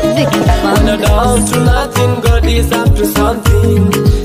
Vicky When you're down to nothing, God is up to something.